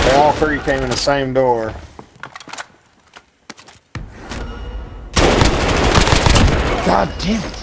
all three came in the same door. God damn it.